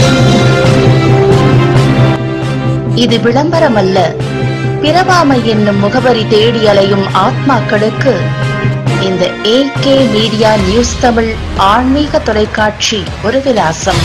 இது விளம்பரமல்ல. பிரபாமை என்னும் முகவரி தேடி அலையும் ஆத்மாக்களுக்கு இந்த AK மீடியா நியூஸ் தமிழ் ஆன்மீக தொலைக்காட்சி ஒரு விலாசம்.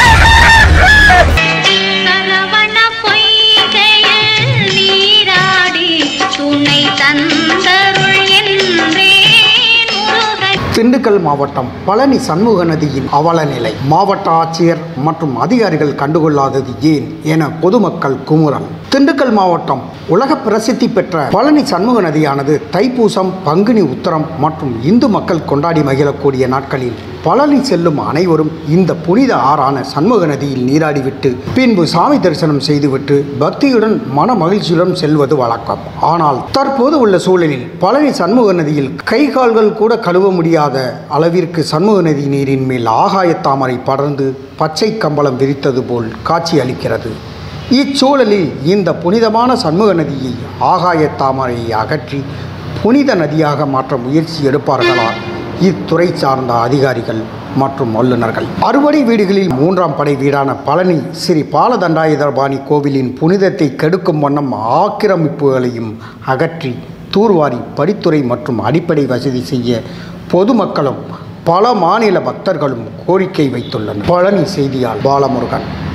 திண்டுக்கல் மாவட்டம் பழனி சண்முக நதியின் அவல நிலை. மாவட்ட ஆட்சியர் மற்றும் அதிகாரிகள் கண்டுகொள்ளாதது ஏன் என பொதுமக்கள் குமுறல். திண்டுக்கல் மாவட்டம் உலக பிரசித்தி பெற்ற பழனி சண்முக நதியானது தைப்பூசம், பங்குனி உத்தரம் மற்றும் இந்து மக்கள் கொண்டாடி மகிழக்கூடிய நாட்களில் பழனி செல்லும் அனைவரும் இந்த புனித ஆறான சண்முக நதியில் நீராடிவிட்டு பின்பு சாமி தரிசனம் செய்துவிட்டு பக்தியுடன் மன மகிழ்ச்சியுடன் செல்வது வழக்கம். ஆனால் தற்போது உள்ள சூழலில் பழனி சண்முக நதியில் கை கால்கள் கூட கழுவ முடியாத அளவிற்கு சண்முக நதி நீரின் மேல் ஆகாய தாமரை படர்ந்து பச்சை கம்பளம் விரித்தது போல் காட்சி அளிக்கிறது. இச்சூழலில் இந்த புனிதமான சண்முக நதியை ஆகாய தாமரையை அகற்றி புனித நதியாக மாற்ற முயற்சி எடுப்பார்களா இத்துறை சார்ந்த அதிகாரிகள் மற்றும் வல்லுநர்கள்? அறுபடை வீடுகளில் 3ஆம் படை வீடான பழனி ஸ்ரீ பாலதண்டாயுதபாணி கோவிலின் புனிதத்தை கெடுக்கும் வண்ணம் ஆக்கிரமிப்புகளையும் அகற்றி தூர்வாரி படித்துறை மற்றும் அடிப்படை வசதி செய்ய பொதுமக்களும் பல மாநில பக்தர்களும் கோரிக்கை வைத்துள்ளனர். பழனி செய்தியாளர் பாலமுருகன்.